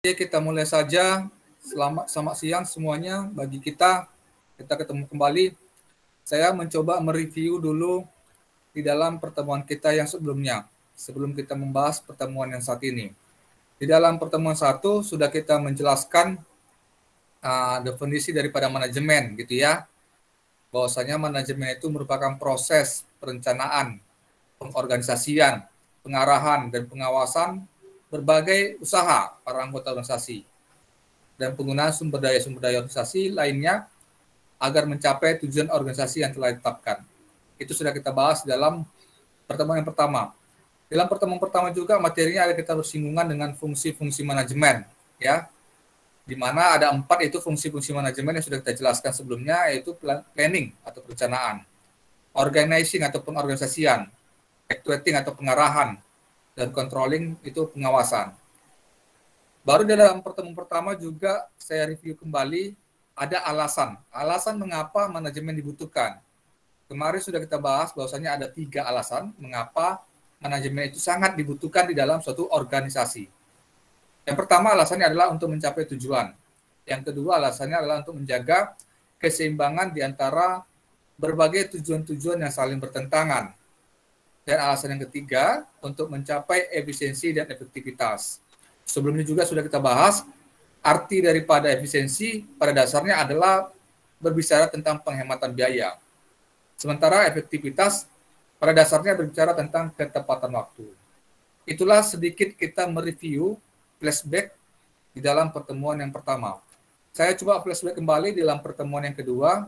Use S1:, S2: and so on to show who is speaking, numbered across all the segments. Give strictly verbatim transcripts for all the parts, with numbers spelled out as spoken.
S1: Oke, kita mulai saja. Selamat, selamat siang semuanya. Bagi kita, kita ketemu kembali. Saya mencoba mereview dulu di dalam pertemuan kita yang sebelumnya, sebelum kita membahas pertemuan yang saat ini. Di dalam pertemuan satu sudah kita menjelaskan uh, definisi daripada manajemen, gitu ya. Bahwasanya manajemen itu merupakan proses perencanaan, pengorganisasian, pengarahan, dan pengawasan berbagai usaha para anggota organisasi dan penggunaan sumber daya-sumber daya organisasi lainnya agar mencapai tujuan organisasi yang telah ditetapkan. Itu sudah kita bahas dalam pertemuan yang pertama. Dalam pertemuan pertama juga materinya ada kita bersinggungan dengan fungsi-fungsi manajemen, ya, di mana ada empat itu fungsi-fungsi manajemen yang sudah kita jelaskan sebelumnya, yaitu planning atau perencanaan, organizing atau pengorganisasian, actuating atau pengarahan, dan controlling itu pengawasan. Baru dalam pertemuan pertama juga saya review kembali ada alasan. Alasan mengapa manajemen dibutuhkan. Kemarin sudah kita bahas bahwasanya ada tiga alasan mengapa manajemen itu sangat dibutuhkan di dalam suatu organisasi. Yang pertama alasannya adalah untuk mencapai tujuan. Yang kedua alasannya adalah untuk menjaga keseimbangan di antara berbagai tujuan-tujuan yang saling bertentangan. Dan alasan yang ketiga, untuk mencapai efisiensi dan efektivitas. Sebelumnya juga sudah kita bahas, arti daripada efisiensi pada dasarnya adalah berbicara tentang penghematan biaya. Sementara efektivitas pada dasarnya berbicara tentang ketepatan waktu. Itulah sedikit kita mereview flashback di dalam pertemuan yang pertama. Saya coba flashback kembali di dalam pertemuan yang kedua.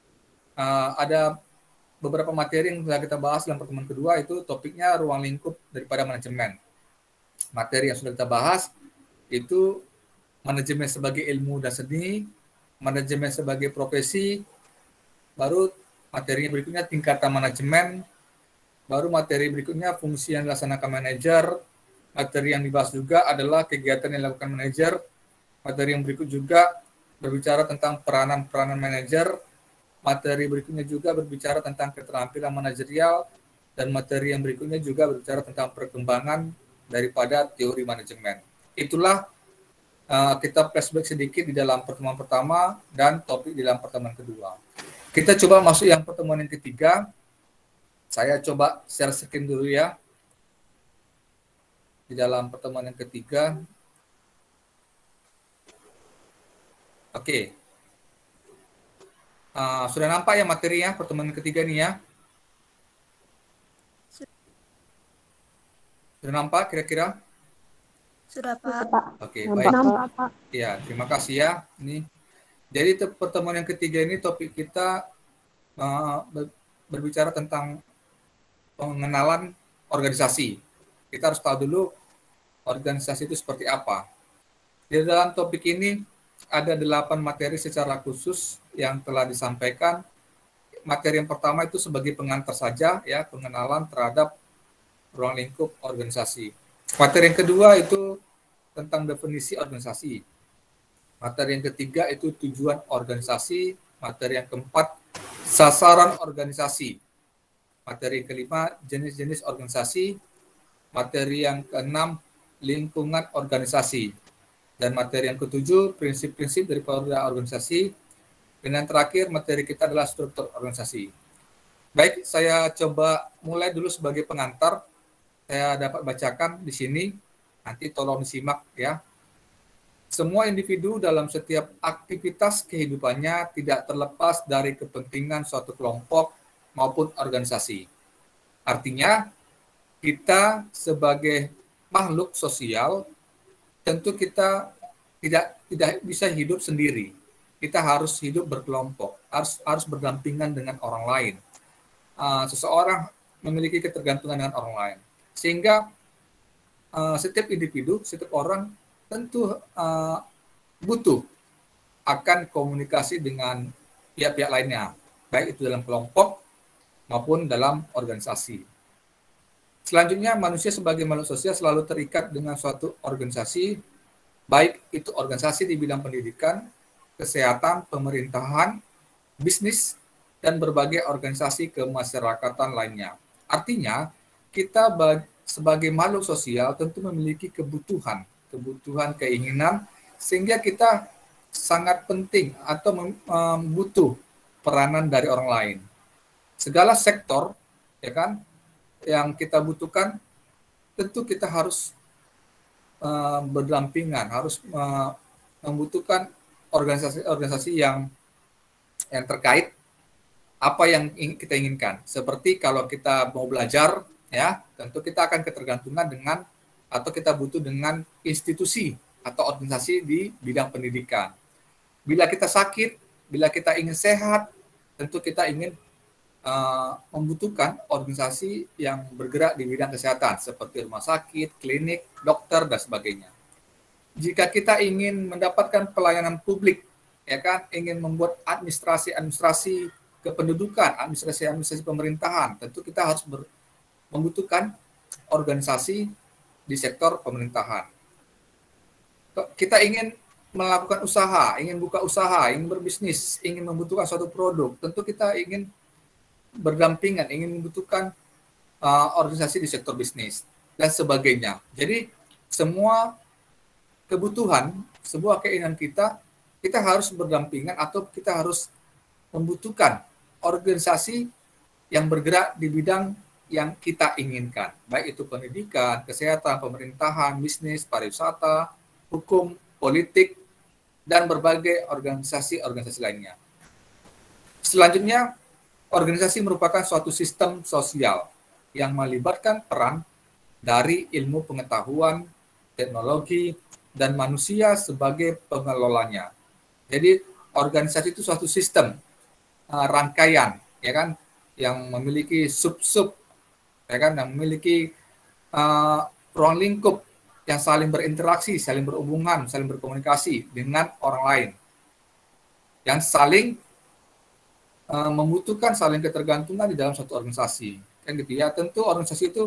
S1: Uh, ada beberapa materi yang telah kita bahas dalam pertemuan kedua, itu topiknya ruang lingkup daripada manajemen. Materi yang sudah kita bahas itu manajemen sebagai ilmu dan seni, manajemen sebagai profesi, baru materi berikutnya tingkatan manajemen, baru materi berikutnya fungsi yang dilaksanakan manajer, materi yang dibahas juga adalah kegiatan yang dilakukan manajer, materi yang berikut juga berbicara tentang peranan-peranan manajer, materi berikutnya juga berbicara tentang keterampilan manajerial, dan materi yang berikutnya juga berbicara tentang perkembangan daripada teori manajemen. Itulah uh, kita flashback sedikit di dalam pertemuan pertama dan topik di dalam pertemuan kedua. Kita coba masuk yang pertemuan yang ketiga. Saya coba share screen dulu ya. Di dalam pertemuan yang ketiga. Oke. Okay. Uh, sudah nampak ya materinya pertemuan ketiga nih ya? Sudah nampak kira-kira?
S2: Sudah Pak.
S1: Oke, baik. Nampak. Ya, terima kasih ya. Ini. Jadi pertemuan yang ketiga ini topik kita uh, berbicara tentang pengenalan organisasi. Kita harus tahu dulu organisasi itu seperti apa. Di dalam topik ini ada delapan materi secara khusus yang telah disampaikan. Materi yang pertama itu sebagai pengantar saja, ya, pengenalan terhadap ruang lingkup organisasi. Materi yang kedua itu tentang definisi organisasi. Materi yang ketiga itu tujuan organisasi. Materi yang keempat sasaran organisasi. Materi yang kelima jenis-jenis organisasi. Materi yang keenam lingkungan organisasi. Dan materi yang ketujuh, prinsip-prinsip daripada organisasi. Dan yang terakhir, materi kita adalah struktur organisasi. Baik, saya coba mulai dulu sebagai pengantar. Saya dapat bacakan di sini, nanti tolong disimak ya. Semua individu dalam setiap aktivitas kehidupannya tidak terlepas dari kepentingan suatu kelompok maupun organisasi. Artinya, kita sebagai makhluk sosial, tentu kita tidak tidak bisa hidup sendiri. Kita harus hidup berkelompok, harus harus berdampingan dengan orang lain. Uh, seseorang memiliki ketergantungan dengan orang lain, sehingga uh, setiap individu, setiap orang tentu uh, butuh akan komunikasi dengan pihak-pihak lainnya, baik itu dalam kelompok maupun dalam organisasi. Selanjutnya, manusia sebagai makhluk sosial selalu terikat dengan suatu organisasi, baik itu organisasi di bidang pendidikan, kesehatan, pemerintahan, bisnis, dan berbagai organisasi kemasyarakatan lainnya. Artinya, kita sebagai makhluk sosial tentu memiliki kebutuhan kebutuhan, keinginan, sehingga kita sangat penting atau um, butuh peranan dari orang lain. Segala sektor, ya kan, yang kita butuhkan, tentu kita harus uh, berdampingan, harus uh, membutuhkan organisasi-organisasi yang yang terkait apa yang kita inginkan. Seperti kalau kita mau belajar, ya, tentu kita akan ketergantungan dengan atau kita butuh dengan institusi atau organisasi di bidang pendidikan. Bila kita sakit, bila kita ingin sehat, tentu kita ingin uh, membutuhkan organisasi yang bergerak di bidang kesehatan seperti rumah sakit, klinik, dokter, dan sebagainya. Jika kita ingin mendapatkan pelayanan publik, ya kan, ingin membuat administrasi-administrasi kependudukan, administrasi-administrasi pemerintahan, tentu kita harus ber, membutuhkan organisasi di sektor pemerintahan. Kita ingin melakukan usaha, ingin buka usaha, ingin berbisnis, ingin membutuhkan suatu produk, tentu kita ingin berdampingan, ingin membutuhkan uh, organisasi di sektor bisnis, dan sebagainya. Jadi, semua kebutuhan, sebuah keinginan kita, kita harus berdampingan atau kita harus membutuhkan organisasi yang bergerak di bidang yang kita inginkan, baik itu pendidikan, kesehatan, pemerintahan, bisnis, pariwisata, hukum, politik, dan berbagai organisasi-organisasi lainnya. Selanjutnya, organisasi merupakan suatu sistem sosial yang melibatkan peran dari ilmu pengetahuan, teknologi, dan manusia sebagai pengelolanya. Jadi, organisasi itu suatu sistem uh, rangkaian, ya kan, yang memiliki sub-sub, ya kan, yang memiliki uh, ruang lingkup yang saling berinteraksi, saling berhubungan, saling berkomunikasi dengan orang lain, yang saling uh, membutuhkan saling ketergantungan di dalam suatu organisasi, kan gitu ya. Tentu organisasi itu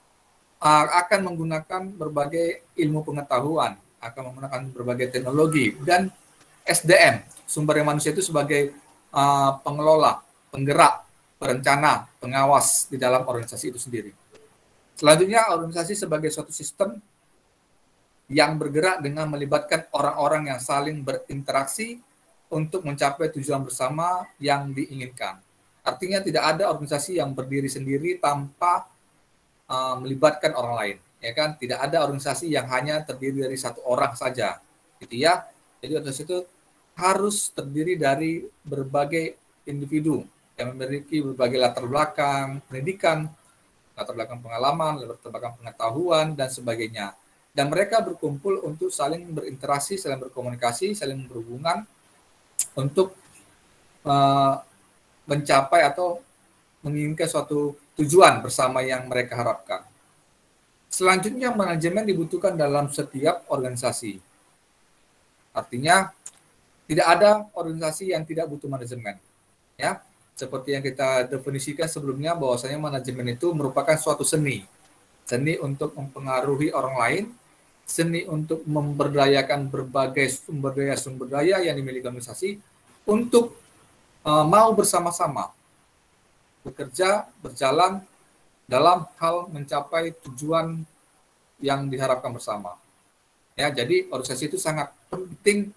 S1: uh, akan menggunakan berbagai ilmu pengetahuan, akan menggunakan berbagai teknologi, dan S D M, sumber daya manusia itu sebagai uh, pengelola, penggerak, perencana, pengawas di dalam organisasi itu sendiri. Selanjutnya, organisasi sebagai suatu sistem yang bergerak dengan melibatkan orang-orang yang saling berinteraksi untuk mencapai tujuan bersama yang diinginkan. Artinya tidak ada organisasi yang berdiri sendiri tanpa uh, melibatkan orang lain, ya kan? Tidak ada organisasi yang hanya terdiri dari satu orang saja, gitu ya. Jadi organisasi itu harus terdiri dari berbagai individu yang memiliki berbagai latar belakang pendidikan, latar belakang pengalaman, latar belakang pengetahuan, dan sebagainya. Dan mereka berkumpul untuk saling berinteraksi, saling berkomunikasi, saling berhubungan untuk uh, mencapai atau menginginkan suatu tujuan bersama yang mereka harapkan. Selanjutnya, manajemen dibutuhkan dalam setiap organisasi. Artinya, tidak ada organisasi yang tidak butuh manajemen. Ya, seperti yang kita definisikan sebelumnya, bahwasanya manajemen itu merupakan suatu seni. Seni untuk mempengaruhi orang lain, seni untuk memberdayakan berbagai sumber daya-sumber daya yang dimiliki organisasi untuk uh, mau bersama-sama bekerja, berjalan dalam hal mencapai tujuan yang diharapkan bersama. Ya, jadi organisasi itu sangat penting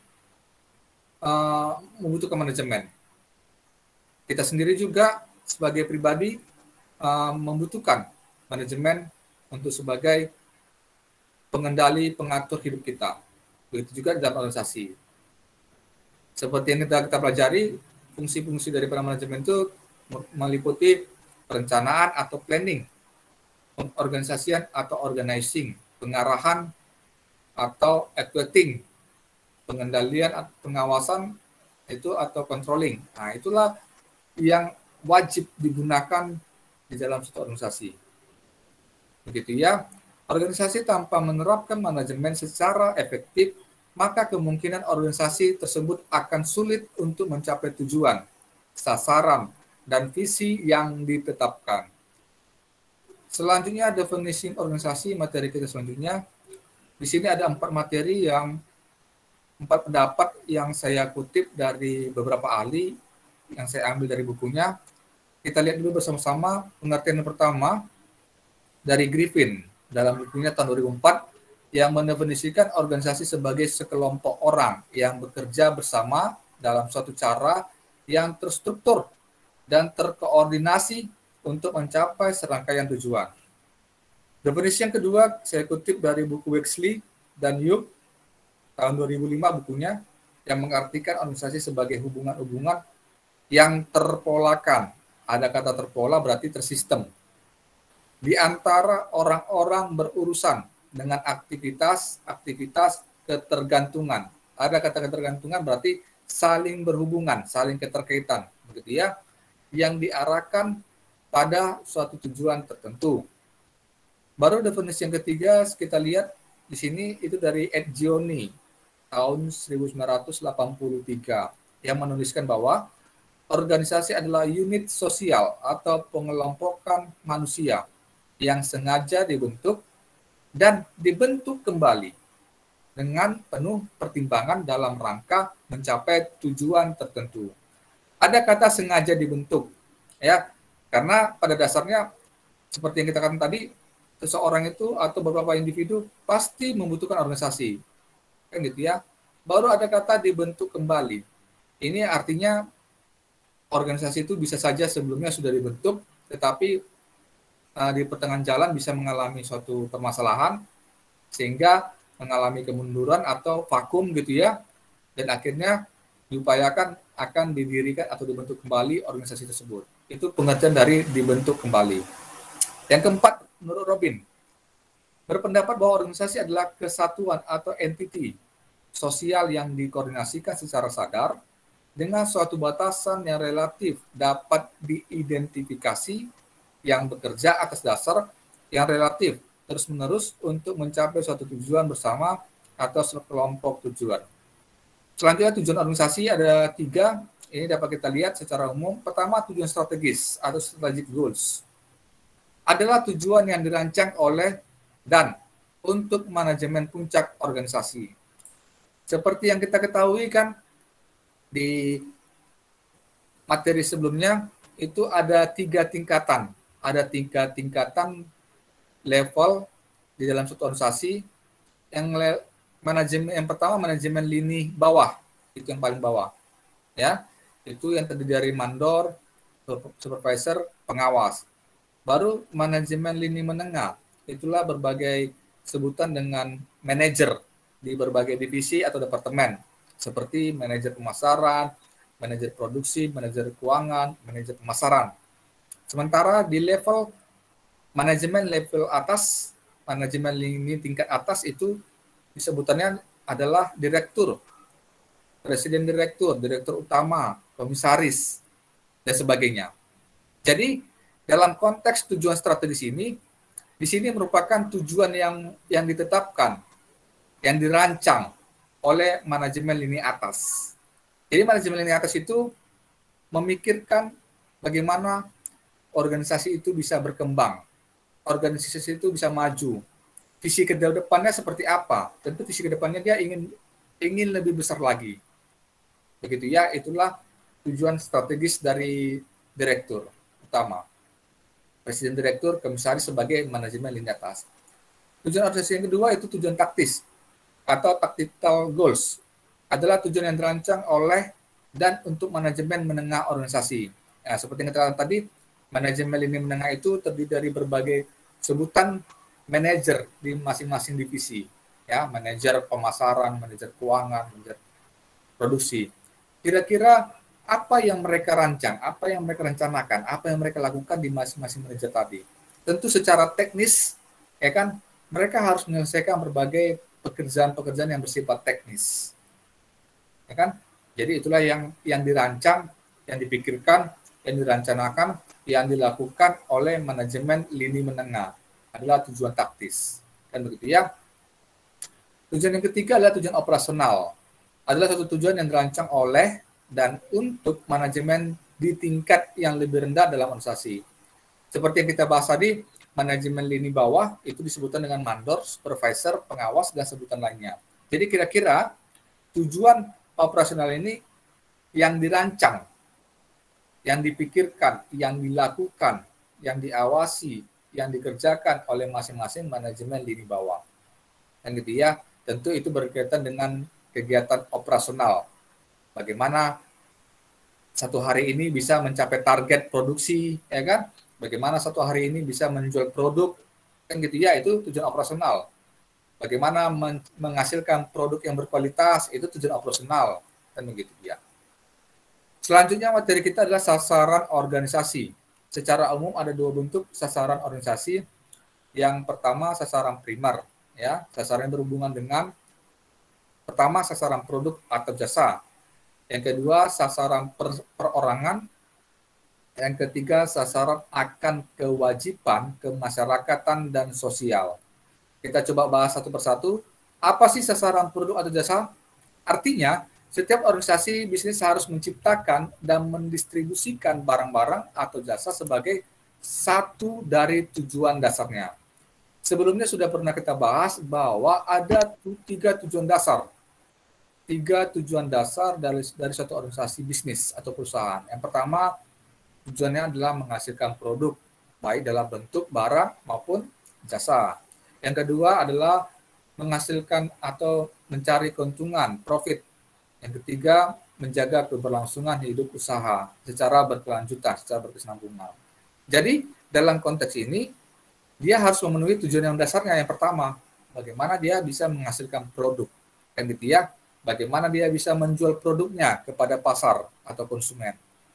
S1: uh, membutuhkan manajemen. Kita sendiri juga sebagai pribadi uh, membutuhkan manajemen untuk sebagai pengendali, pengatur hidup kita. Begitu juga dalam organisasi. Seperti yang kita, kita pelajari, fungsi-fungsi dari manajemen itu meliputi perencanaan atau planning, pengorganisasian atau organizing, pengarahan atau equating, pengendalian atau pengawasan itu atau controlling. Nah, itulah yang wajib digunakan di dalam suatu organisasi. Begitu ya. Organisasi tanpa menerapkan manajemen secara efektif, maka kemungkinan organisasi tersebut akan sulit untuk mencapai tujuan, sasaran, dan visi yang ditetapkan. Selanjutnya, definisi organisasi, materi kita selanjutnya. Di sini ada empat materi yang, empat pendapat yang saya kutip dari beberapa ahli, yang saya ambil dari bukunya. Kita lihat dulu bersama-sama pengertian yang pertama dari Griffin. Dalam bukunya tahun dua ribu empat, yang mendefinisikan organisasi sebagai sekelompok orang yang bekerja bersama dalam suatu cara yang terstruktur dan terkoordinasi untuk mencapai serangkaian tujuan. Definisi yang kedua saya kutip dari buku Wexley dan Young tahun dua ribu lima bukunya, yang mengartikan organisasi sebagai hubungan-hubungan yang terpolakan. Ada kata terpola berarti tersistem. Di antara orang-orang berurusan dengan aktivitas-aktivitas ketergantungan. Ada kata ketergantungan berarti saling berhubungan, saling keterkaitan, begitu ya, yang diarahkan pada suatu tujuan tertentu. Baru definisi yang ketiga kita lihat di sini itu dari Ed Gioni tahun seribu sembilan ratus delapan puluh tiga yang menuliskan bahwa organisasi adalah unit sosial atau pengelompokan manusia yang sengaja dibentuk dan dibentuk kembali dengan penuh pertimbangan dalam rangka mencapai tujuan tertentu. Ada kata sengaja dibentuk, ya, karena pada dasarnya seperti yang kita katakan tadi, seseorang itu atau beberapa individu pasti membutuhkan organisasi, kan gitu ya. Baru ada kata dibentuk kembali. Ini artinya organisasi itu bisa saja sebelumnya sudah dibentuk, tetapi uh, di pertengahan jalan bisa mengalami suatu permasalahan, sehingga mengalami kemunduran atau vakum gitu ya, dan akhirnya diupayakan akan didirikan atau dibentuk kembali organisasi tersebut. Itu pengertian dari dibentuk kembali. Yang keempat, menurut Robin, berpendapat bahwa organisasi adalah kesatuan atau entiti sosial yang dikoordinasikan secara sadar dengan suatu batasan yang relatif dapat diidentifikasi, yang bekerja atas dasar yang relatif terus-menerus untuk mencapai suatu tujuan bersama atau sekelompok tujuan. Selanjutnya tujuan organisasi ada tiga, ini dapat kita lihat secara umum. Pertama, tujuan strategis atau strategic goals adalah tujuan yang dirancang oleh dan untuk manajemen puncak organisasi. Seperti yang kita ketahui kan di materi sebelumnya itu ada tiga tingkatan, ada tiga tingkatan level di dalam suatu organisasi. Yang le- manajemen yang pertama manajemen lini bawah, itu yang paling bawah, ya, itu yang terdiri dari mandor, supervisor, pengawas. Baru manajemen lini menengah, itulah berbagai sebutan dengan manajer di berbagai divisi atau departemen, seperti manajer pemasaran, manajer produksi, manajer keuangan, manajer pemasaran. Sementara di level manajemen level atas, manajemen lini tingkat atas itu disebutannya adalah direktur, presiden direktur, direktur utama, komisaris, dan sebagainya. Jadi dalam konteks tujuan strategis ini, di sini merupakan tujuan yang yang ditetapkan, yang dirancang oleh manajemen lini atas. Jadi manajemen lini atas itu memikirkan bagaimana organisasi itu bisa berkembang, organisasi itu bisa maju. Visi ke depannya seperti apa? Tentu visi ke depannya dia ingin ingin lebih besar lagi. Begitu ya, itulah tujuan strategis dari direktur utama. Presiden direktur, komisaris sebagai manajemen lini atas. Tujuan organisasi yang kedua itu tujuan taktis atau tactical goals, adalah tujuan yang dirancang oleh dan untuk manajemen menengah organisasi. Nah, seperti yang kita katakan tadi, manajemen lini menengah itu terdiri dari berbagai sebutan manajer di masing-masing divisi, ya, manajer pemasaran, manajer keuangan, manajer produksi. Kira-kira apa yang mereka rancang, apa yang mereka rencanakan, apa yang mereka lakukan di masing-masing manajer tadi. Tentu secara teknis, ya kan, mereka harus menyelesaikan berbagai pekerjaan-pekerjaan yang bersifat teknis, ya kan. Jadi itulah yang yang dirancang, yang dipikirkan, yang dirancanakan, yang dilakukan oleh manajemen lini menengah, adalah tujuan taktis, kan begitu ya. Tujuan yang ketiga adalah tujuan operasional, adalah satu tujuan yang dirancang oleh dan untuk manajemen di tingkat yang lebih rendah dalam organisasi. Seperti yang kita bahas tadi, manajemen lini bawah itu disebutkan dengan mandor, supervisor, pengawas, dan sebutan lainnya. Jadi kira-kira tujuan operasional ini yang dirancang, yang dipikirkan, yang dilakukan, yang diawasi, yang dikerjakan oleh masing-masing manajemen lini bawah. kan gitu ya. Tentu itu berkaitan dengan kegiatan operasional. Bagaimana satu hari ini bisa mencapai target produksi, ya kan? Bagaimana satu hari ini bisa menjual produk, kan gitu ya, itu tujuan operasional. Bagaimana men menghasilkan produk yang berkualitas, itu tujuan operasional, kan begitu ya. Selanjutnya materi kita adalah sasaran organisasi. Secara umum ada dua bentuk sasaran organisasi. Yang pertama sasaran primer, ya, sasaran yang berhubungan dengan pertama sasaran produk atau jasa. Yang kedua sasaran per perorangan. Yang ketiga sasaran akan kewajiban kemasyarakatan dan sosial. Kita coba bahas satu persatu. Apa sih sasaran produk atau jasa? Artinya, setiap organisasi bisnis harus menciptakan dan mendistribusikan barang-barang atau jasa sebagai satu dari tujuan dasarnya. Sebelumnya sudah pernah kita bahas bahwa ada tiga tujuan dasar. Tiga tujuan dasar dari, dari suatu organisasi bisnis atau perusahaan. Yang pertama, tujuannya adalah menghasilkan produk, baik dalam bentuk barang maupun jasa. Yang kedua adalah menghasilkan atau mencari keuntungan, profit. Yang ketiga, menjaga keberlangsungan hidup usaha secara berkelanjutan, secara berkesinambungan. Jadi, dalam konteks ini, dia harus memenuhi tujuan yang dasarnya. Yang pertama, bagaimana dia bisa menghasilkan produk. Yang ketiga, bagaimana dia bisa menjual produknya kepada pasar atau konsumen.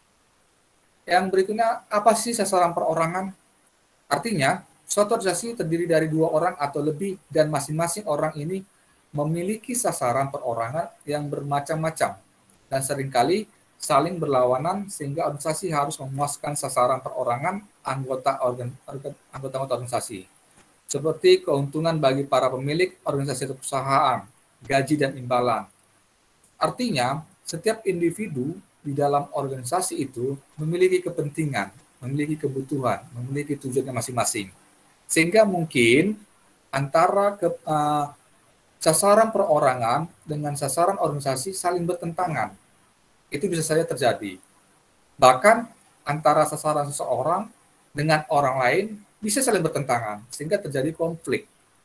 S1: Yang berikutnya, apa sih sasaran perorangan? Artinya, suatu organisasi terdiri dari dua orang atau lebih dan masing-masing orang ini memiliki sasaran perorangan yang bermacam-macam dan seringkali saling berlawanan sehingga organisasi harus memuaskan sasaran perorangan anggota organ, anggota organisasi. Seperti keuntungan bagi para pemilik organisasi atau perusahaan, gaji dan imbalan. Artinya, setiap individu di dalam organisasi itu memiliki kepentingan, memiliki kebutuhan, memiliki tujuannya masing-masing. Sehingga mungkin antara ke, uh, sasaran perorangan dengan sasaran organisasi saling bertentangan. Itu bisa saja terjadi. Bahkan antara sasaran seseorang dengan orang lain bisa saling bertentangan, sehingga terjadi konflik.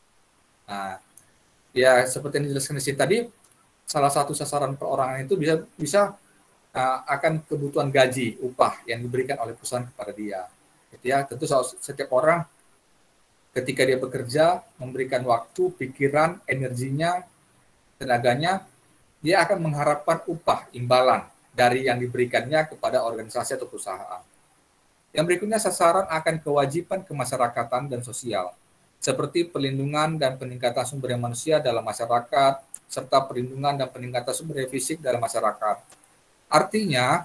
S1: Nah, ya seperti yang dijelaskan di sini tadi, salah satu sasaran perorangan itu bisa bisa uh, akan kebutuhan gaji, upah yang diberikan oleh perusahaan kepada dia. Gitu ya, tentu setiap orang ketika dia bekerja, memberikan waktu, pikiran, energinya, tenaganya, dia akan mengharapkan upah, imbalan dari yang diberikannya kepada organisasi atau perusahaan. Yang berikutnya sasaran akan kewajiban kemasyarakatan dan sosial, seperti perlindungan dan peningkatan sumber daya manusia dalam masyarakat, serta perlindungan dan peningkatan sumber daya fisik dalam masyarakat. Artinya,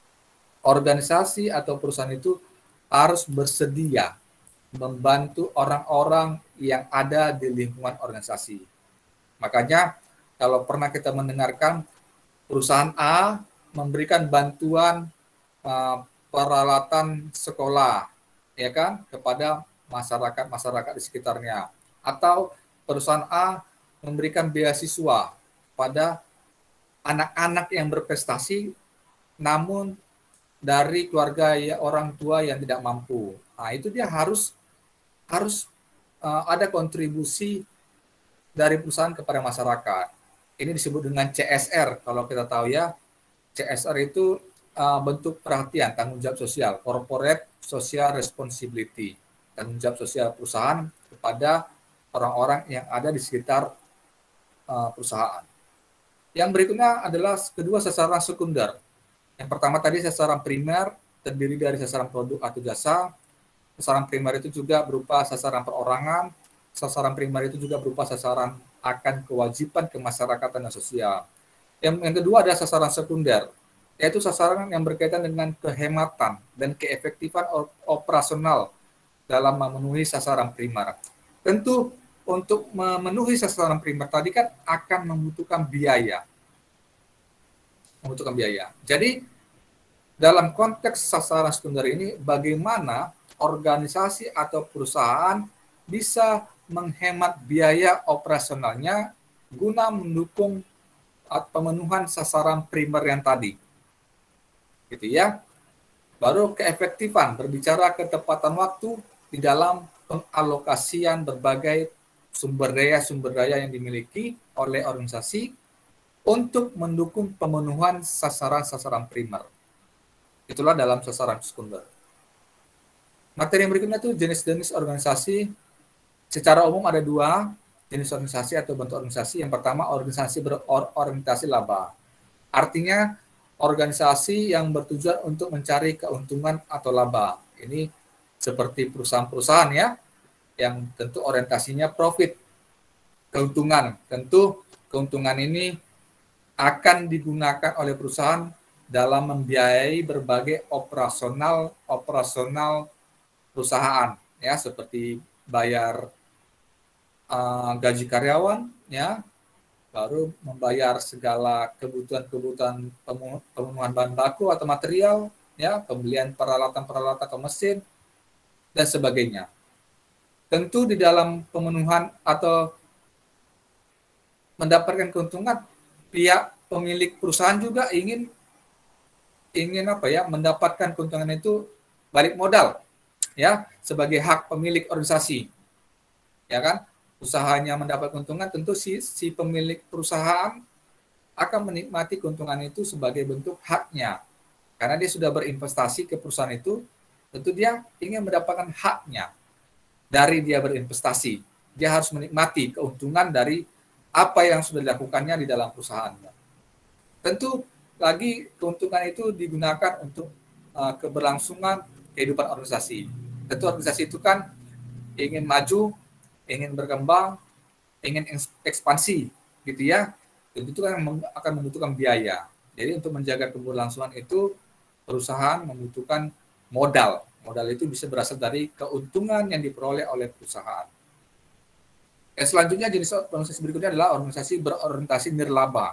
S1: organisasi atau perusahaan itu harus bersedia membantu orang-orang yang ada di lingkungan organisasi. Makanya kalau pernah kita mendengarkan perusahaan A memberikan bantuan uh, peralatan sekolah, ya kan, kepada masyarakat-masyarakat di sekitarnya, atau perusahaan A memberikan beasiswa pada anak-anak yang berprestasi, namun dari keluarga ya orang tua yang tidak mampu. Nah, itu dia harus harus uh, ada kontribusi dari perusahaan kepada masyarakat. Ini disebut dengan C S R, kalau kita tahu ya. C S R itu uh, bentuk perhatian, tanggung jawab sosial, corporate social responsibility, tanggung jawab sosial perusahaan kepada orang-orang yang ada di sekitar uh, perusahaan. Yang berikutnya adalah kedua sasaran sekunder. Yang pertama tadi sasaran primer, terdiri dari sasaran produk atau jasa. Sasaran primer itu juga berupa sasaran perorangan, sasaran primer itu juga berupa sasaran akan kewajiban kemasyarakatan dan sosial. Yang, yang kedua ada sasaran sekunder, yaitu sasaran yang berkaitan dengan kehematan dan keefektifan operasional dalam memenuhi sasaran primer. Tentu untuk memenuhi sasaran primer tadi kan akan membutuhkan biaya. Membutuhkan biaya. Jadi dalam konteks sasaran sekunder ini bagaimana organisasi atau perusahaan bisa menghemat biaya operasionalnya guna mendukung pemenuhan sasaran primer yang tadi. Gitu ya. Baru keefektifan, berbicara ketepatan waktu di dalam pengalokasian berbagai sumber daya-sumber daya yang dimiliki oleh organisasi untuk mendukung pemenuhan sasaran-sasaran primer. Itulah dalam sasaran sekunder. Materi yang berikutnya itu jenis-jenis organisasi. Secara umum ada dua jenis organisasi atau bentuk organisasi. Yang pertama, organisasi berorientasi laba. Artinya organisasi yang bertujuan untuk mencari keuntungan atau laba. Ini seperti perusahaan-perusahaan ya, yang tentu orientasinya profit, keuntungan. Tentu keuntungan ini akan digunakan oleh perusahaan dalam membiayai berbagai operasional operasional perusahaan ya, seperti bayar uh, gaji karyawan ya, baru membayar segala kebutuhan-kebutuhan pemenuhan bahan baku atau material ya, pembelian peralatan-peralatan atau mesin dan sebagainya. Tentu di dalam pemenuhan atau mendapatkan keuntungan, pihak pemilik perusahaan juga ingin ingin apa ya, mendapatkan keuntungan itu balik modal ya, sebagai hak pemilik organisasi. Ya kan? Usahanya mendapat keuntungan, tentu si si pemilik perusahaan akan menikmati keuntungan itu sebagai bentuk haknya. Karena dia sudah berinvestasi ke perusahaan itu, tentu dia ingin mendapatkan haknya dari dia berinvestasi. Dia harus menikmati keuntungan dari apa yang sudah dilakukannya di dalam perusahaannya. Tentu lagi keuntungan itu digunakan untuk uh, keberlangsungan kehidupan organisasi. Tentu organisasi itu kan ingin maju, ingin berkembang, ingin ekspansi, gitu ya. Tentu itu kan akan membutuhkan biaya. Jadi untuk menjaga keberlangsungan itu, perusahaan membutuhkan modal. Modal itu bisa berasal dari keuntungan yang diperoleh oleh perusahaan. Dan selanjutnya jenis organisasi berikutnya adalah organisasi berorientasi nirlaba.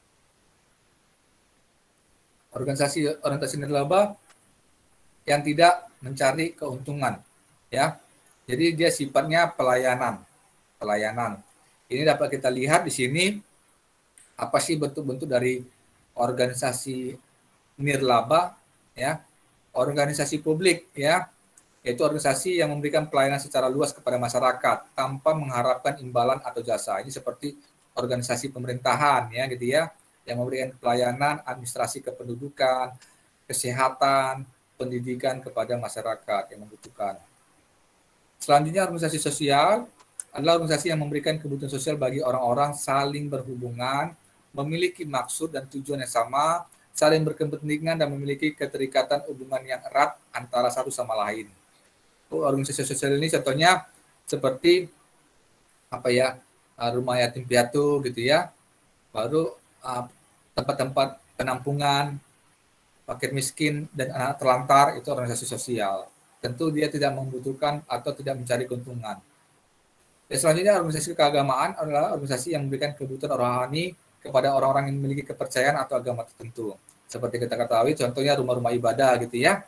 S1: Organisasi orientasi nirlaba yang tidak mencari keuntungan, ya. Jadi dia sifatnya pelayanan, pelayanan. Ini dapat kita lihat di sini apa sih bentuk-bentuk dari organisasi nirlaba, ya. Organisasi publik, ya, yaitu organisasi yang memberikan pelayanan secara luas kepada masyarakat tanpa mengharapkan imbalan atau jasa. Ini seperti organisasi pemerintahan, ya, gitu ya, yang memberikan pelayanan administrasi kependudukan, kesehatan, pendidikan kepada masyarakat yang membutuhkan. Selanjutnya, organisasi sosial adalah organisasi yang memberikan kebutuhan sosial bagi orang-orang saling berhubungan, memiliki maksud dan tujuan yang sama, saling berkepentingan dan memiliki keterikatan hubungan yang erat antara satu sama lain. Organisasi sosial ini contohnya seperti apa ya, rumah yatim piatu gitu ya, baru tempat-tempat penampungan fakir miskin dan anak terlantar, itu organisasi sosial. Tentu dia tidak membutuhkan atau tidak mencari keuntungan. Dan selanjutnya organisasi keagamaan adalah organisasi yang memberikan kebutuhan rohani kepada orang-orang yang memiliki kepercayaan atau agama tertentu. Seperti kita ketahui, contohnya rumah-rumah ibadah gitu ya.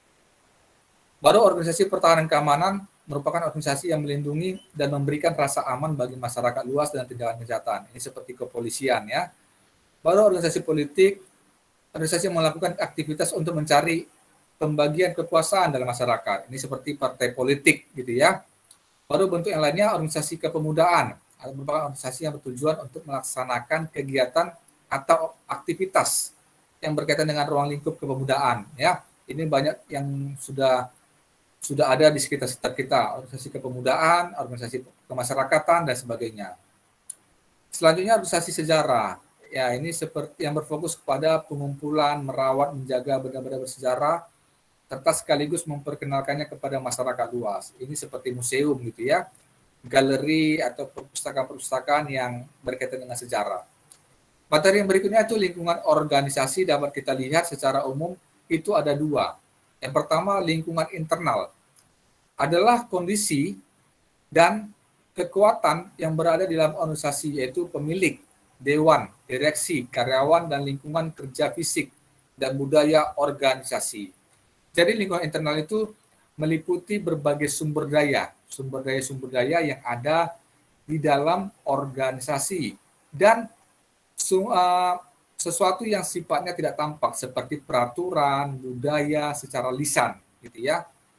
S1: Baru organisasi pertahanan keamanan merupakan organisasi yang melindungi dan memberikan rasa aman bagi masyarakat luas dan tindakan kejahatan. Ini seperti kepolisian ya. Baru organisasi politik, organisasi yang melakukan aktivitas untuk mencari pembagian kekuasaan dalam masyarakat. Ini seperti partai politik gitu ya. Baru bentuk yang lainnya organisasi kepemudaan, merupakan organisasi yang bertujuan untuk melaksanakan kegiatan atau aktivitas yang berkaitan dengan ruang lingkup kepemudaan ya. Ini banyak yang sudah sudah ada di sekitar sekitar kita, organisasi kepemudaan, organisasi kemasyarakatan dan sebagainya. Selanjutnya organisasi sejarah. Ya, ini seperti yang berfokus kepada pengumpulan, merawat, menjaga benda-benda bersejarah, serta sekaligus memperkenalkannya kepada masyarakat luas. Ini seperti museum gitu ya, galeri atau perpustakaan-perpustakaan yang berkaitan dengan sejarah. Materi yang berikutnya itu lingkungan organisasi, dapat kita lihat secara umum itu ada dua. Yang pertama, lingkungan internal adalah kondisi dan kekuatan yang berada di dalam organisasi, yaitu pemilik, dewan, direksi, karyawan, dan lingkungan kerja fisik dan budaya organisasi. Jadi lingkungan internal itu meliputi berbagai sumber daya, sumber daya-sumber daya yang ada di dalam organisasi dan uh, sesuatu yang sifatnya tidak tampak seperti peraturan, budaya secara lisan, gitu ya.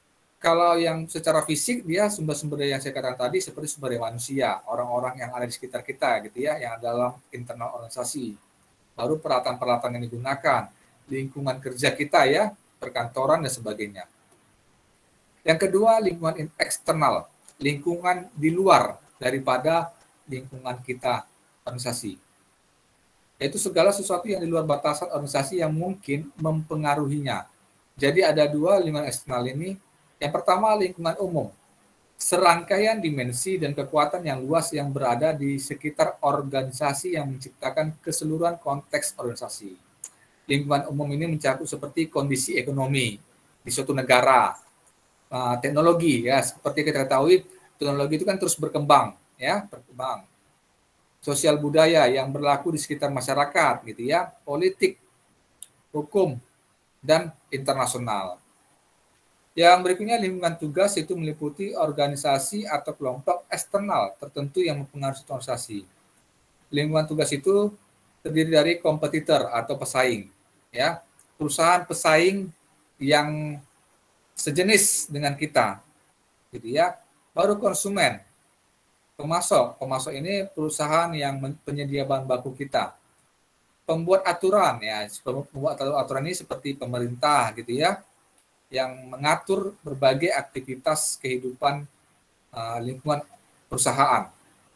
S1: kalau yang secara fisik dia sumber-sumber daya yang saya katakan tadi seperti sumber daya manusia, orang-orang yang ada di sekitar kita gitu ya, yang dalam internal organisasi. Baru peralatan-peralatan yang digunakan, lingkungan kerja kita ya, perkantoran dan sebagainya. Yang kedua, lingkungan eksternal, lingkungan di luar daripada lingkungan kita organisasi. Yaitu segala sesuatu yang di luar batasan organisasi yang mungkin mempengaruhinya. Jadi ada dua lingkungan eksternal ini. Yang pertama, lingkungan umum. Serangkaian dimensi dan kekuatan yang luas yang berada di sekitar organisasi yang menciptakan keseluruhan konteks organisasi. Lingkungan umum ini mencakup seperti kondisi ekonomi di suatu negara, teknologi ya, seperti kita ketahui teknologi itu kan terus berkembang ya, berkembang. Sosial budaya yang berlaku di sekitar masyarakat gitu ya, politik, hukum, dan internasional. Yang berikutnya lingkungan tugas itu meliputi organisasi atau kelompok eksternal tertentu yang mempengaruhi organisasi. Lingkungan tugas itu terdiri dari kompetitor atau pesaing, ya, perusahaan pesaing yang sejenis dengan kita, gitu ya. Baru konsumen, pemasok, pemasok ini perusahaan yang penyedia bahan baku kita. Pembuat aturan, ya, pembuat aturan ini seperti pemerintah, gitu ya, yang mengatur berbagai aktivitas kehidupan uh, lingkungan perusahaan.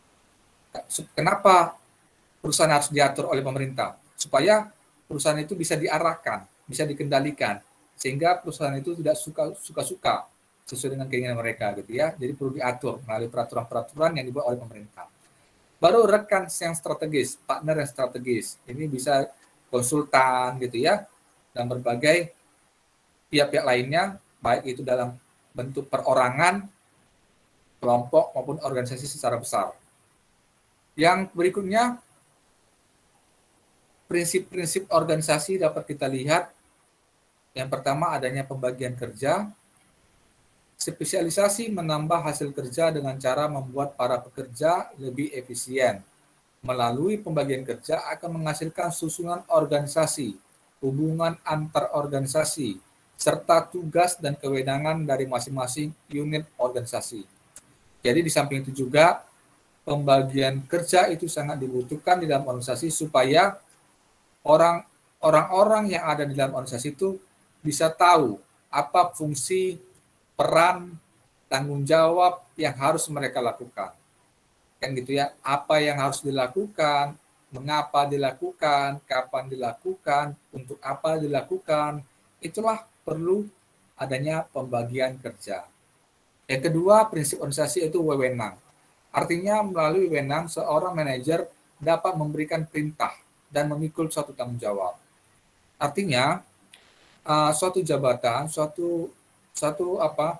S1: Kenapa perusahaan harus diatur oleh pemerintah? Supaya perusahaan itu bisa diarahkan, bisa dikendalikan, sehingga perusahaan itu tidak suka-suka sesuai dengan keinginan mereka, gitu ya. Jadi perlu diatur melalui peraturan-peraturan yang dibuat oleh pemerintah. Baru rekan yang strategis, partner yang strategis. Ini bisa konsultan, gitu ya, dan berbagai pihak-pihak lainnya, baik itu dalam bentuk perorangan, kelompok, maupun organisasi secara besar. Yang berikutnya, prinsip-prinsip organisasi dapat kita lihat. Yang pertama, adanya pembagian kerja. Spesialisasi menambah hasil kerja dengan cara membuat para pekerja lebih efisien. Melalui pembagian kerja akan menghasilkan susunan organisasi, hubungan antar organisasi, serta tugas dan kewenangan dari masing-masing unit organisasi. Jadi di samping itu juga pembagian kerja itu sangat dibutuhkan di dalam organisasi supaya orang orang-orang yang ada di dalam organisasi itu bisa tahu apa fungsi, peran, tanggung jawab yang harus mereka lakukan. Kan gitu ya, apa yang harus dilakukan, mengapa dilakukan, kapan dilakukan, untuk apa dilakukan, itulah perlu adanya pembagian kerja. Yang kedua, prinsip organisasi itu wewenang. Artinya melalui wewenang, seorang manajer dapat memberikan perintah dan memikul suatu tanggung jawab. Artinya, uh, suatu jabatan, suatu suatu apa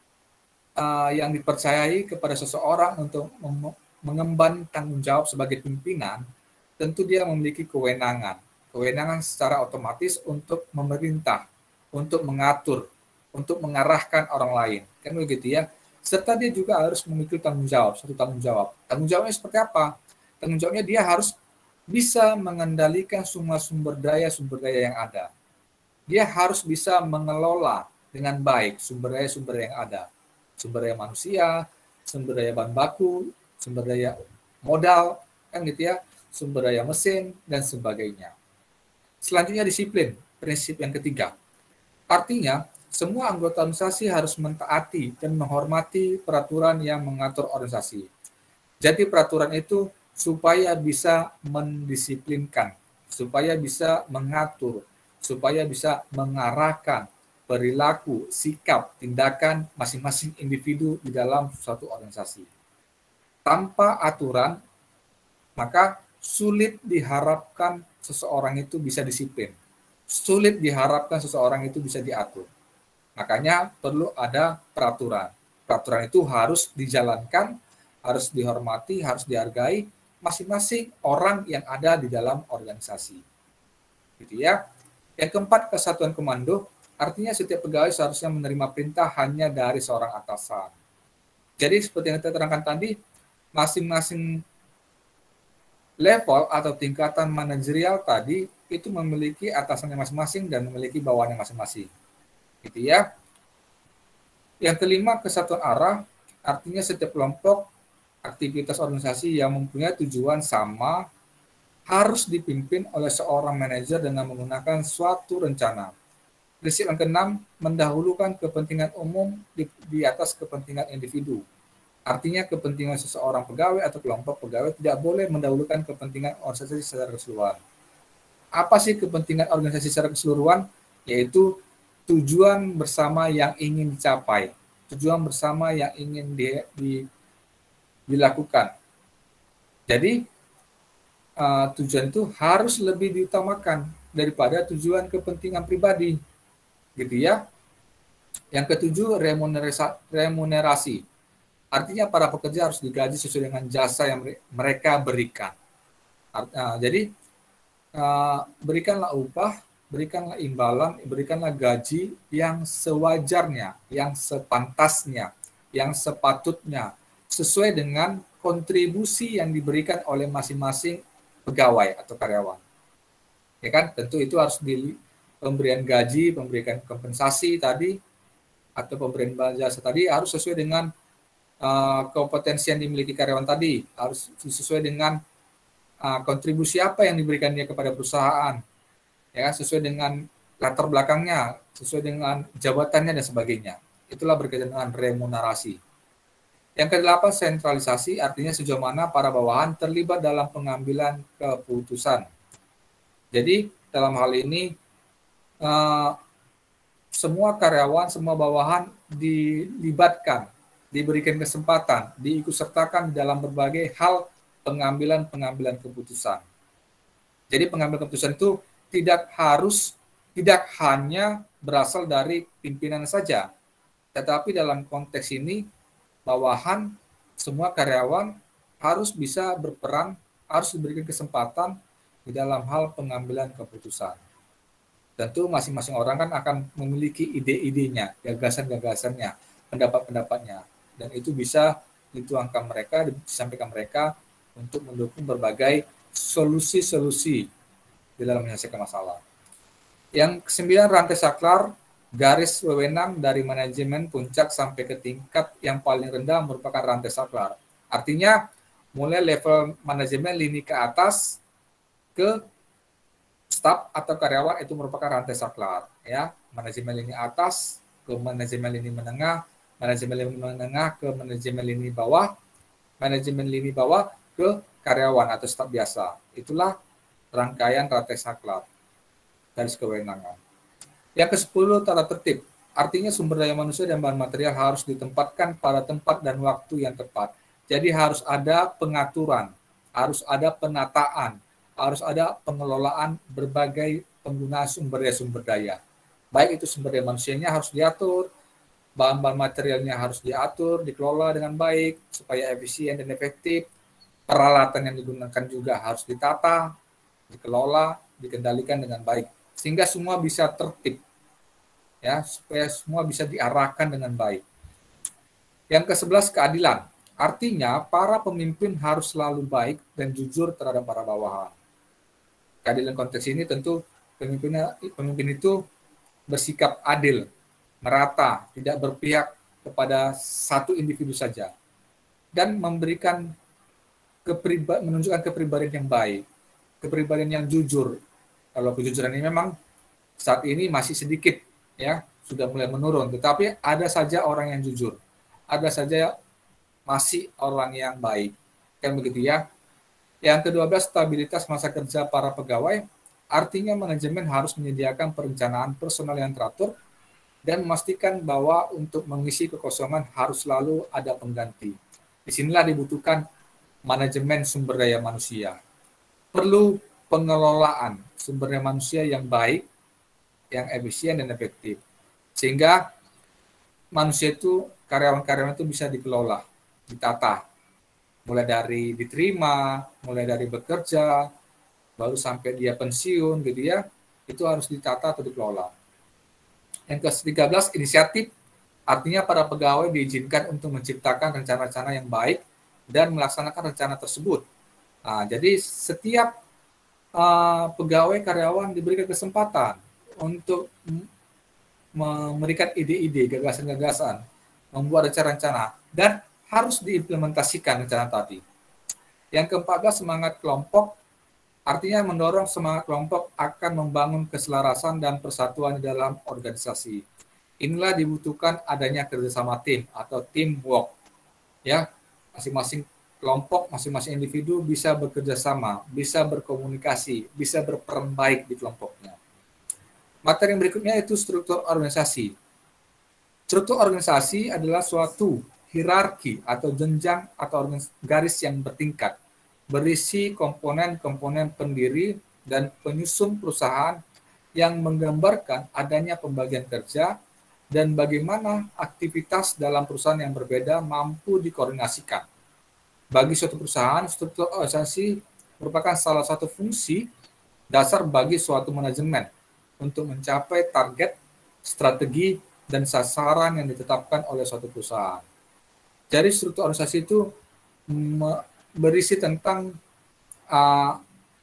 S1: uh, yang dipercayai kepada seseorang untuk mengemban tanggung jawab sebagai pimpinan, tentu dia memiliki kewenangan. Kewenangan secara otomatis untuk memerintah, untuk mengatur, untuk mengarahkan orang lain. Kan begitu ya. Serta dia juga harus memikul tanggung jawab, satu tanggung jawab. Tanggung jawabnya seperti apa? Tanggung jawabnya dia harus bisa mengendalikan semua sumber daya sumber daya yang ada. Dia harus bisa mengelola dengan baik sumber daya sumber daya yang ada. Sumber daya manusia, sumber daya bahan baku, sumber daya modal, kan gitu ya, sumber daya mesin dan sebagainya. Selanjutnya disiplin, prinsip yang ketiga. Artinya, semua anggota organisasi harus mentaati dan menghormati peraturan yang mengatur organisasi. Jadi peraturan itu supaya bisa mendisiplinkan, supaya bisa mengatur, supaya bisa mengarahkan perilaku, sikap, tindakan masing-masing individu di dalam suatu organisasi. Tanpa aturan, maka sulit diharapkan seseorang itu bisa disiplin. Sulit diharapkan seseorang itu bisa diatur. Makanya perlu ada peraturan. Peraturan itu harus dijalankan, harus dihormati, harus dihargai masing-masing orang yang ada di dalam organisasi. Gitu ya. Yang keempat, kesatuan komando, artinya setiap pegawai seharusnya menerima perintah hanya dari seorang atasan. Jadi seperti yang kita terangkan tadi, masing-masing level atau tingkatan manajerial tadi itu memiliki atasannya masing-masing dan memiliki bawahannya masing-masing. Gitu ya. Yang kelima, kesatuan arah, artinya setiap kelompok aktivitas organisasi yang mempunyai tujuan sama harus dipimpin oleh seorang manajer dengan menggunakan suatu rencana. Prinsip yang keenam, mendahulukan kepentingan umum di, di atas kepentingan individu. Artinya kepentingan seseorang pegawai atau kelompok pegawai tidak boleh mendahulukan kepentingan organisasi secara keseluruhan. Apa sih kepentingan organisasi secara keseluruhan? Yaitu tujuan bersama yang ingin dicapai, tujuan bersama yang ingin di, di, dilakukan. Jadi uh, tujuan itu harus lebih diutamakan daripada tujuan kepentingan pribadi, gitu ya. Yang ketujuh, remunerasi. Artinya para pekerja harus digaji sesuai dengan jasa yang mereka berikan. Uh, jadi uh, berikanlah upah, berikanlah imbalan, berikanlah gaji yang sewajarnya, yang sepantasnya, yang sepatutnya, sesuai dengan kontribusi yang diberikan oleh masing-masing pegawai atau karyawan. Ya kan, tentu itu harus di pemberian gaji, pemberian kompensasi tadi, atau pemberian jasa tadi harus sesuai dengan uh, kompetensi yang dimiliki karyawan tadi, harus sesuai dengan uh, kontribusi apa yang diberikannya kepada perusahaan, ya sesuai dengan latar belakangnya, sesuai dengan jabatannya dan sebagainya. Itulah berkaitan dengan remunerasi. Yang kedelapan, sentralisasi, artinya sejauh mana para bawahan terlibat dalam pengambilan keputusan. Jadi dalam hal ini uh, semua karyawan, semua bawahan dilibatkan, diberikan kesempatan, diikutsertakan dalam berbagai hal pengambilan-pengambilan keputusan. Jadi pengambilan keputusan itu tidak harus, tidak hanya berasal dari pimpinan saja, tetapi dalam konteks ini bawahan, semua karyawan harus bisa berperan, harus diberikan kesempatan di dalam hal pengambilan keputusan. Tentu masing-masing orang kan akan memiliki ide-idenya, gagasan-gagasannya, pendapat-pendapatnya, dan itu bisa dituangkan mereka, disampaikan mereka untuk mendukung berbagai solusi-solusi di dalam menyelesaikan masalah. Yang kesembilan, rantai saklar, garis wewenang dari manajemen puncak sampai ke tingkat yang paling rendah merupakan rantai saklar. Artinya mulai level manajemen lini ke atas ke staf atau karyawan itu merupakan rantai saklar, ya. Manajemen lini atas ke manajemen lini menengah, manajemen lini menengah ke manajemen lini bawah, manajemen lini bawah ke karyawan atau staf biasa. Itulah rangkaian rantai saklar garis kewenangan. Yang kesepuluh, tata tertib. Artinya sumber daya manusia dan bahan material harus ditempatkan pada tempat dan waktu yang tepat. Jadi harus ada pengaturan, harus ada penataan, harus ada pengelolaan berbagai penggunaan sumber daya-sumber daya. Baik itu sumber daya manusianya harus diatur, bahan-bahan materialnya harus diatur, dikelola dengan baik, supaya efisien dan efektif. Peralatan yang digunakan juga harus ditata, dikelola, dikendalikan dengan baik. Sehingga semua bisa tertib, ya, supaya semua bisa diarahkan dengan baik. Yang kesebelas, keadilan. Artinya para pemimpin harus selalu baik dan jujur terhadap para bawahan. Keadilan konteks ini tentu pemimpinnya, pemimpin itu bersikap adil, merata, tidak berpihak kepada satu individu saja, dan memberikan kepriba, menunjukkan kepribadian yang baik, kepribadian yang jujur. Kalau kejujuran ini memang saat ini masih sedikit, ya, sudah mulai menurun, tetapi ada saja orang yang jujur, ada saja masih orang yang baik, kan begitu ya. Yang kedua belas, stabilitas masa kerja para pegawai, artinya manajemen harus menyediakan perencanaan personal yang teratur dan memastikan bahwa untuk mengisi kekosongan harus selalu ada pengganti. Disinilah dibutuhkan manajemen sumber daya manusia. Perlu pengelolaan sumber daya manusia yang baik, yang efisien dan efektif, sehingga manusia itu, karyawan-karyawan itu bisa dikelola, ditata, mulai dari diterima, mulai dari bekerja, baru sampai dia pensiun, gitu ya, itu harus ditata atau dikelola. Yang ke tiga belas, inisiatif, artinya para pegawai diizinkan untuk menciptakan rencana-rencana yang baik dan melaksanakan rencana tersebut. Nah, jadi setiap Uh, pegawai karyawan diberikan kesempatan untuk memberikan ide-ide, gagasan-gagasan, membuat rencana-rencana, dan harus diimplementasikan rencana tadi. Yang keempat belas, semangat kelompok, artinya mendorong semangat kelompok akan membangun keselarasan dan persatuan di dalam organisasi. Inilah dibutuhkan adanya kerjasama tim atau teamwork. Ya, masing-masing kelompok, masing-masing individu bisa bekerja sama, bisa berkomunikasi, bisa berperan baik di kelompoknya. Materi yang berikutnya itu struktur organisasi. Struktur organisasi adalah suatu hierarki atau jenjang atau garis yang bertingkat, berisi komponen-komponen pendiri dan penyusun perusahaan yang menggambarkan adanya pembagian kerja dan bagaimana aktivitas dalam perusahaan yang berbeda mampu dikoordinasikan. Bagi suatu perusahaan, struktur organisasi merupakan salah satu fungsi dasar bagi suatu manajemen untuk mencapai target, strategi, dan sasaran yang ditetapkan oleh suatu perusahaan. Jadi struktur organisasi itu berisi tentang uh,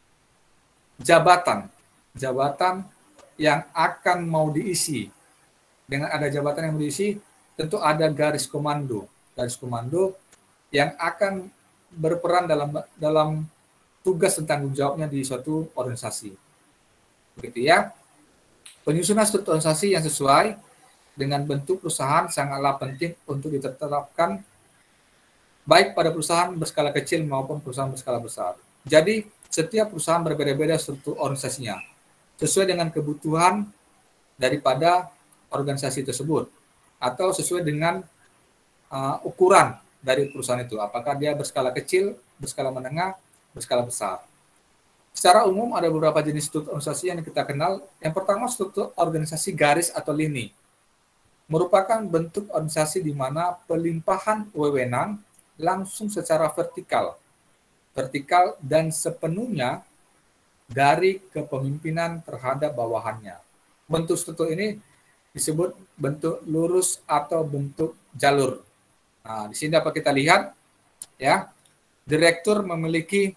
S1: jabatan, jabatan yang akan mau diisi. Dengan ada jabatan yang mau diisi, tentu ada garis komando, garis komando yang akan berperan dalam dalam tugas dan tanggung jawabnya di suatu organisasi. Begitu ya. Penyusunan struktur organisasi yang sesuai dengan bentuk perusahaan sangatlah penting untuk ditetapkan baik pada perusahaan berskala kecil maupun perusahaan berskala besar. Jadi, setiap perusahaan berbeda-beda struktur organisasinya, sesuai dengan kebutuhan daripada organisasi tersebut, atau sesuai dengan uh, ukuran dari perusahaan itu, apakah dia berskala kecil, berskala menengah, berskala besar. Secara umum ada beberapa jenis struktur organisasi yang kita kenal. Yang pertama, struktur organisasi garis atau lini. Merupakan bentuk organisasi di mana pelimpahan wewenang langsung secara vertikal, vertikal dan sepenuhnya dari kepemimpinan terhadap bawahannya. Bentuk struktur ini disebut bentuk lurus atau bentuk jalur. Nah, di sini dapat kita lihat, ya, direktur memiliki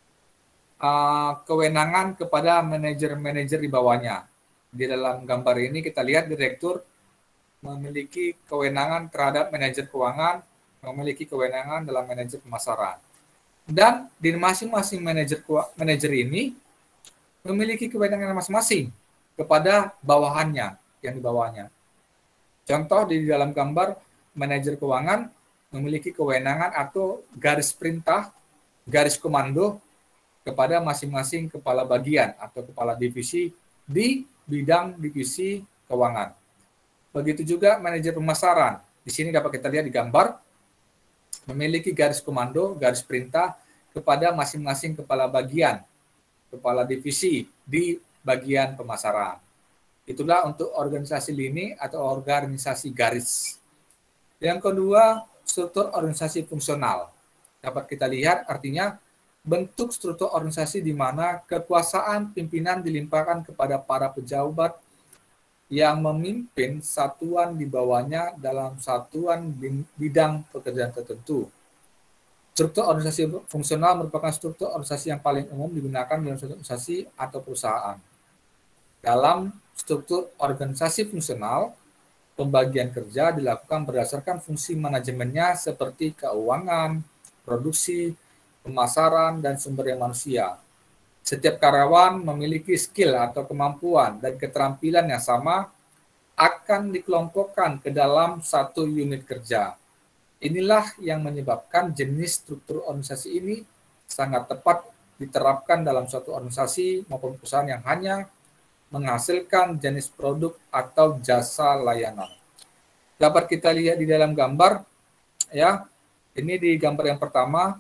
S1: uh, kewenangan kepada manajer-manajer di bawahnya. Di dalam gambar ini kita lihat direktur memiliki kewenangan terhadap manajer keuangan, memiliki kewenangan dalam manajer pemasaran. Dan di masing-masing manajer manajer ini memiliki kewenangan masing-masing kepada bawahannya yang di bawahnya. Contoh di dalam gambar, manajer keuangan memiliki kewenangan atau garis perintah, garis komando kepada masing-masing kepala bagian atau kepala divisi di bidang divisi keuangan. Begitu juga manajer pemasaran. Di sini dapat kita lihat di gambar, memiliki garis komando, garis perintah kepada masing-masing kepala bagian, kepala divisi di bagian pemasaran. Itulah untuk organisasi lini atau organisasi garis. Yang kedua, struktur organisasi fungsional. Dapat kita lihat artinya bentuk struktur organisasi di mana kekuasaan pimpinan dilimpahkan kepada para pejabat yang memimpin satuan di bawahnya dalam satuan bidang pekerjaan tertentu. Struktur organisasi fungsional merupakan struktur organisasi yang paling umum digunakan dalam suatu organisasi atau perusahaan. Dalam struktur organisasi fungsional, pembagian kerja dilakukan berdasarkan fungsi manajemennya seperti keuangan, produksi, pemasaran, dan sumber daya manusia. Setiap karyawan memiliki skill atau kemampuan dan keterampilan yang sama akan dikelompokkan ke dalam satu unit kerja. Inilah yang menyebabkan jenis struktur organisasi ini sangat tepat diterapkan dalam suatu organisasi maupun perusahaan yang hanya menghasilkan jenis produk atau jasa layanan. Dapat kita lihat di dalam gambar, ya, ini di gambar yang pertama,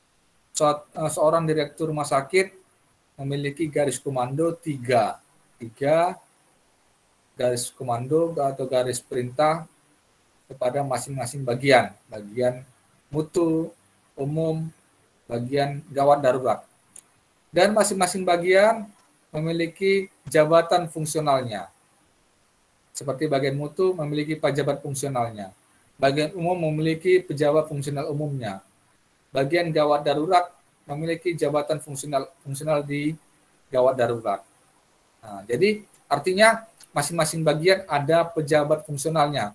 S1: seorang direktur rumah sakit memiliki garis komando tiga, tiga garis komando atau garis perintah kepada masing-masing bagian, bagian mutu, umum, bagian gawat darurat. Dan masing-masing bagian memiliki jabatan fungsionalnya. Seperti bagian mutu memiliki pejabat fungsionalnya. Bagian umum memiliki pejabat fungsional umumnya. Bagian gawat darurat memiliki jabatan fungsional fungsional di gawat darurat. Nah, jadi artinya masing-masing bagian ada pejabat fungsionalnya.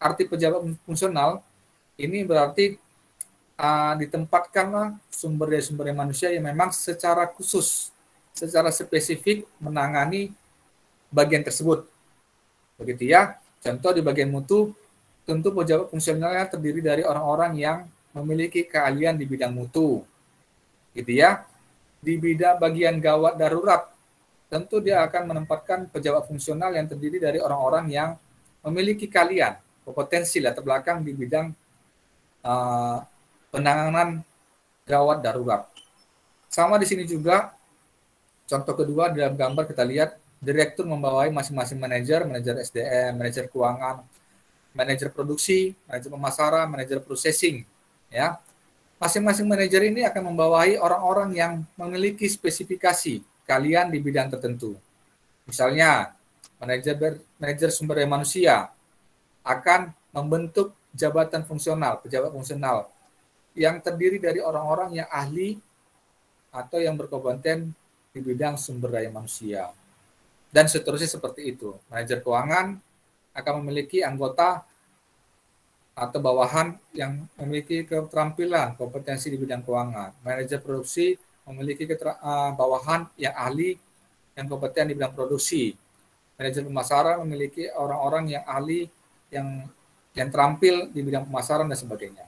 S1: arti pejabat fungsional ini berarti uh, ditempatkanlah sumber daya sumber daya manusia yang memang secara khusus, secara spesifik menangani bagian tersebut. Begitu ya. Contoh di bagian mutu, tentu pejabat fungsionalnya terdiri dari orang-orang yang memiliki keahlian di bidang mutu. Gitu ya. Di bidang bagian gawat darurat, tentu dia akan menempatkan pejabat fungsional yang terdiri dari orang-orang yang memiliki keahlian, kompetensi latar belakang di bidang uh, penanganan gawat darurat. Sama di sini juga, contoh kedua dalam gambar kita lihat, direktur membawai masing-masing manajer, manajer S D M, manajer keuangan, manajer produksi, manajer pemasaran, manajer processing, ya. Masing-masing manajer ini akan membawahi orang-orang yang memiliki spesifikasi keahlian di bidang tertentu. Misalnya, manajer manajer sumber daya manusia akan membentuk jabatan fungsional, pejabat fungsional yang terdiri dari orang-orang yang ahli atau yang berkompeten di bidang sumber daya manusia. Dan seterusnya seperti itu. Manajer keuangan akan memiliki anggota atau bawahan yang memiliki keterampilan, kompetensi di bidang keuangan. Manajer produksi memiliki keter- uh, bawahan yang ahli yang kompeten di bidang produksi. Manajer pemasaran memiliki orang-orang yang ahli yang yang terampil di bidang pemasaran dan sebagainya.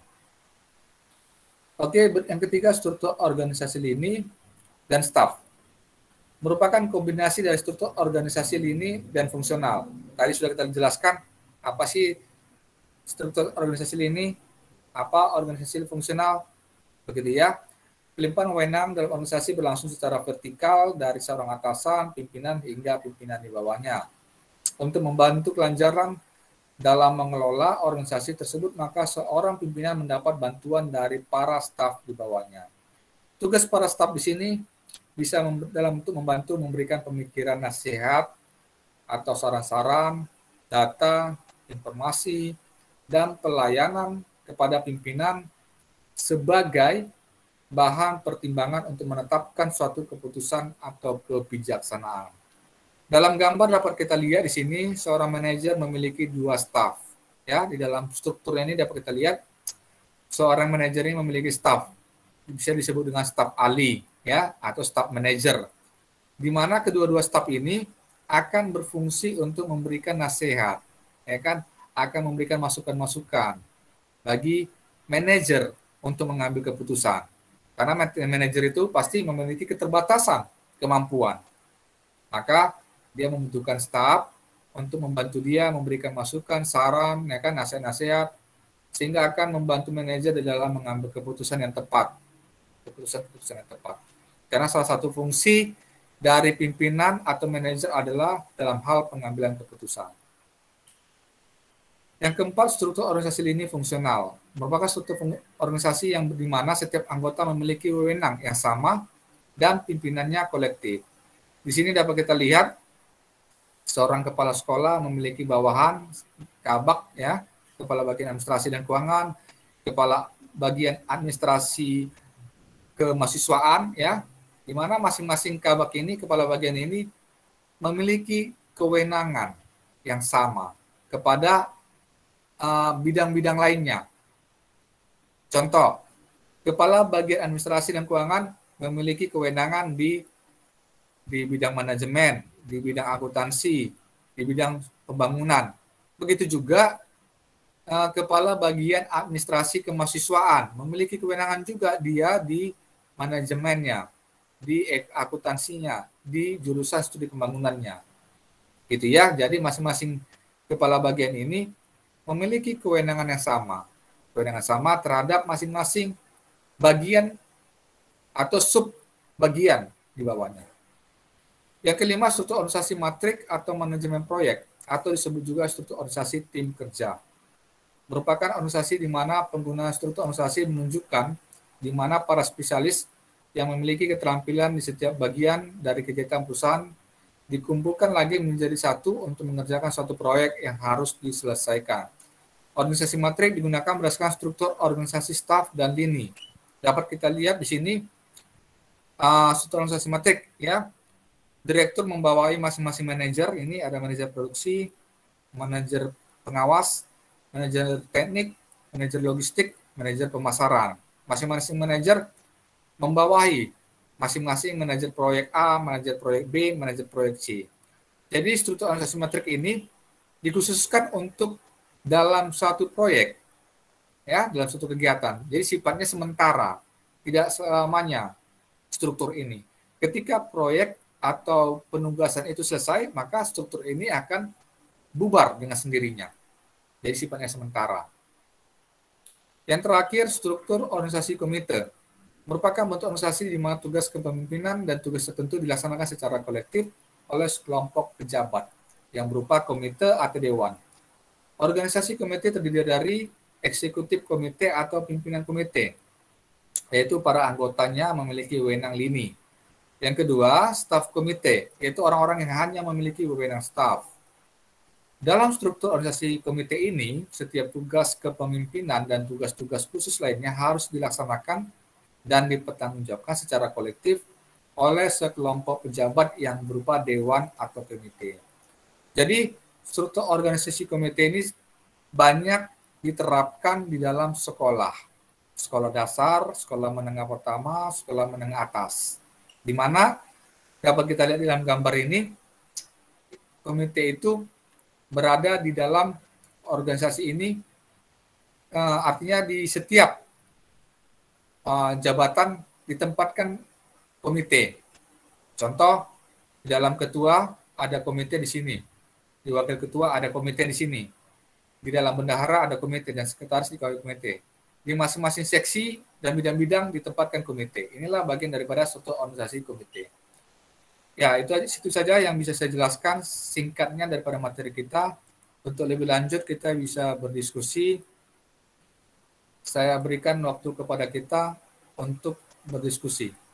S1: Oke, yang ketiga struktur organisasi lini dan staf. Merupakan kombinasi dari struktur organisasi lini dan fungsional. Tadi sudah kita jelaskan apa sih struktur organisasi lini, apa organisasi fungsional, begitu ya. Pelimpahan wewenang dalam organisasi berlangsung secara vertikal dari seorang atasan, pimpinan hingga pimpinan di bawahnya. Untuk membantu kelancaran dalam mengelola organisasi tersebut, maka seorang pimpinan mendapat bantuan dari para staf di bawahnya. Tugas para staf di sini bisa dalam untuk membantu memberikan pemikiran nasihat atau saran-saran, data, informasi, dan pelayanan kepada pimpinan sebagai bahan pertimbangan untuk menetapkan suatu keputusan atau kebijaksanaan. Dalam gambar dapat kita lihat di sini seorang manajer memiliki dua staf. Ya, di dalam strukturnya ini dapat kita lihat seorang manajer ini memiliki staf. Bisa disebut dengan staf ahli, ya, atau staf manajer. Di mana kedua-dua staf ini akan berfungsi untuk memberikan nasihat, ya kan? Akan memberikan masukan-masukan bagi manajer untuk mengambil keputusan. Karena manajer itu pasti memiliki keterbatasan kemampuan. Maka dia membutuhkan staf untuk membantu dia memberikan masukan, saran, ya kan, nasihat-nasihat, sehingga akan membantu manajer di dalam mengambil keputusan yang tepat. Keputusan-keputusan yang tepat. Karena salah satu fungsi dari pimpinan atau manajer adalah dalam hal pengambilan keputusan. Yang keempat, struktur organisasi lini fungsional. Merupakan struktur organisasi yang di mana setiap anggota memiliki wewenang yang sama dan pimpinannya kolektif. Di sini dapat kita lihat seorang kepala sekolah memiliki bawahan, kabak, ya, kepala bagian administrasi dan keuangan, kepala bagian administrasi kemahasiswaan, ya, di mana masing-masing kabak ini, kepala bagian ini memiliki kewenangan yang sama kepada Uh, bidang-bidang lainnya. Contoh, kepala bagian administrasi dan keuangan memiliki kewenangan di di bidang manajemen, di bidang akuntansi, di bidang pembangunan. Begitu juga uh, kepala bagian administrasi kemahasiswaan memiliki kewenangan juga dia di manajemennya, di akuntansinya, di jurusan studi pembangunannya. Gitu ya. Jadi masing-masing kepala bagian ini memiliki kewenangan yang sama. Kewenangan sama terhadap masing-masing bagian atau sub bagian di bawahnya. Yang kelima, struktur organisasi matrik atau manajemen proyek, atau disebut juga struktur organisasi tim kerja. Merupakan organisasi di mana penggunaan struktur organisasi menunjukkan di mana para spesialis yang memiliki keterampilan di setiap bagian dari kegiatan perusahaan dikumpulkan lagi menjadi satu untuk mengerjakan suatu proyek yang harus diselesaikan. Organisasi matrik digunakan berdasarkan struktur organisasi staf dan lini. Dapat kita lihat di sini uh, struktur organisasi matrik, ya. Direktur membawai masing-masing manajer. Ini ada manajer produksi, manajer pengawas, manajer teknik, manajer logistik, manajer pemasaran. Masing-masing manajer membawahi masing-masing manajer proyek A, manajer proyek B, manajer proyek C. Jadi struktur organisasi metrik ini dikhususkan untuk dalam suatu proyek, ya, dalam suatu kegiatan. Jadi sifatnya sementara, tidak selamanya struktur ini. Ketika proyek atau penugasan itu selesai, maka struktur ini akan bubar dengan sendirinya. Jadi sifatnya sementara. Yang terakhir, struktur organisasi komite. Merupakan bentuk organisasi di mana tugas kepemimpinan dan tugas tertentu dilaksanakan secara kolektif oleh sekelompok pejabat yang berupa komite atau dewan. Organisasi komite terdiri dari eksekutif komite atau pimpinan komite, yaitu para anggotanya memiliki wewenang lini. Yang kedua, staf komite, yaitu orang-orang yang hanya memiliki wewenang staf. Dalam struktur organisasi komite ini, setiap tugas kepemimpinan dan tugas-tugas khusus lainnya harus dilaksanakan dan dipertanggungjawabkan secara kolektif oleh sekelompok pejabat yang berupa dewan atau komite. Jadi, struktur organisasi komite ini banyak diterapkan di dalam sekolah. Sekolah dasar, sekolah menengah pertama, sekolah menengah atas. Di mana dapat kita lihat di dalam gambar ini, komite itu berada di dalam organisasi ini, artinya di setiap Uh, jabatan ditempatkan komite. Contoh, di dalam ketua ada komite di sini, di wakil ketua ada komite di sini, di dalam bendahara ada komite dan sekretaris di komite. Di masing-masing seksi dan bidang-bidang ditempatkan komite. Inilah bagian daripada suatu organisasi komite. Ya, itu aja, situ saja yang bisa saya jelaskan singkatnya daripada materi kita. Untuk lebih lanjut kita bisa berdiskusi. Saya berikan waktu kepada kita untuk berdiskusi.